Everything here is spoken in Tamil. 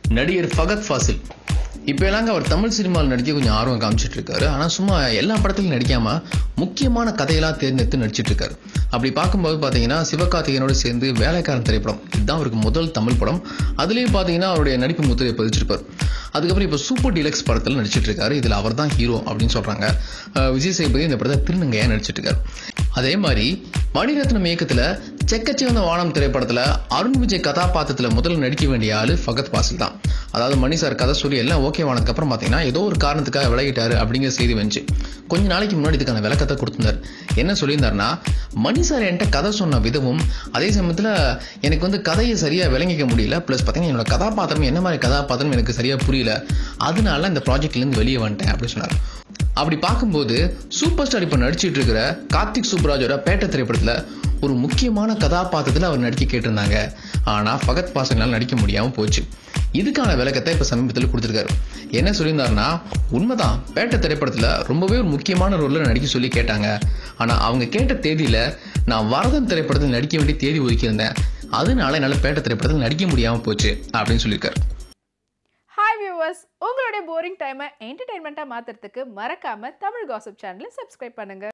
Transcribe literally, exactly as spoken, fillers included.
நடிகர் ஃபகத் ஃபாசில் இப்போ எல்லாங்க அவர் தமிழ் சினிமாவில் நடிக்க கொஞ்சம் ஆர்வம் காமிச்சிட்டு இருக்காரு. ஆனால் சும்மா எல்லா படத்திலும் நடிக்காம முக்கியமான கதையெல்லாம் தேர்ந்தெடுத்து நடிச்சிட்டு இருக்காரு. அப்படி பார்க்கும்போது பார்த்தீங்கன்னா சிவகார்த்திகேயனோடு சேர்ந்து வேலைக்காரன் திரைப்படம் இதுதான் அவருக்கு முதல் தமிழ் படம். அதுலேயும் பார்த்தீங்கன்னா அவருடைய நடிப்பு முத்திரையை பதிச்சிருப்பார். அதுக்கப்புறம் இப்போ சூப்பர் டீலக்ஸ் படத்தில் நடிச்சிட்டு இருக்காரு. இதில் அவர் தான் ஹீரோ அப்படின்னு சொல்றாங்க. விஜய் சேதுபதி இந்த படத்தை திருநங்கையா நடிச்சிட்டு இருக்காரு. அதே மாதிரி மணிரத்னம் இயக்கத்தில் செக்கச்சிவந்த வானம் திரைப்படத்தில் அருண் விஜய் கதாபாத்திரத்தில் முதல்ல நடிக்க வேண்டிய ஆளு ஃபகத் ஃபாசில் தான். அதாவது மணி சார் கதை சொல்லி எல்லாம் ஓகே ஆனதுக்கு அப்புறம் பார்த்தீங்கன்னா ஏதோ ஒரு காரணத்துக்காக விலகிட்டாரு அப்படிங்கிற செய்தி வந்துச்சு. கொஞ்ச நாளைக்கு முன்னாடி இதுக்கான விளக்கத்தை கொடுத்திருந்தார். என்ன சொல்லியிருந்தாருன்னா, மணி சார் என்கிட்ட கதை சொன்ன விதமும் அதே சமயத்தில் எனக்கு வந்து கதையை சரியாக விளங்கிக்க முடியல, ப்ளஸ் பார்த்தீங்கன்னா என்னோட கதாபாத்திரம் என்ன மாதிரி கதாபாத்திரம் எனக்கு சரியாக புரியல, அதனால இந்த ப்ராஜெக்ட்லேருந்து வெளியே வந்துட்டேன் அப்படின்னு சொன்னார். அப்படி பார்க்கும்போது சூப்பர் ஸ்டார் இப்போ நடிச்சிட்டு இருக்கிற கார்த்திக் சுப்ராஜோட பேட்ட திரைப்படத்தில் ஒரு முக்கியமான கதாபாத்திரத்தில் அவர் நடிக்க கேட்டிருந்தாங்க. ஆனால் ஃபகத் ஃபாசில்னால நடிக்க முடியாமல் போச்சு. இதுக்கான விளக்கத்தை இப்போ சமீபத்தில் கொடுத்துருக்காரு. என்ன சொல்லியிருந்தாருன்னா, உண்மைதான் பேட்ட திரைப்படத்தில் ரொம்பவே ஒரு முக்கியமான ரோலில் நடிக்க சொல்லி கேட்டாங்க. ஆனால் அவங்க கேட்ட தேதியில் நான் வரதன் திரைப்படத்தில் நடிக்க வேண்டிய தேதி ஒதுக்கியிருந்தேன், அதனால என்னால் பேட்ட திரைப்படத்தில் நடிக்க முடியாமல் போச்சு அப்படின்னு சொல்லியிருக்காரு. ஹாய் வியூவர்ஸ், உங்களுடைய போரிங் டைமை என்டர்டைன்மெண்ட்டாக மாற்றுறதுக்கு மறக்காமல் தமிழ் காசிப் சேனலை சப்ஸ்கிரைப் பண்ணுங்கள்.